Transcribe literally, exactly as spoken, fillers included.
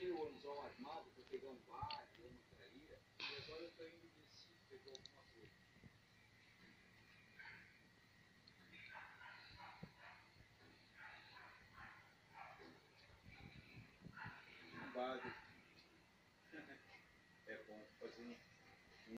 fui o anzol armado, fui pegando bar, lama traíra, e agora eu tô indo ver se pegou alguma coisa. Um bar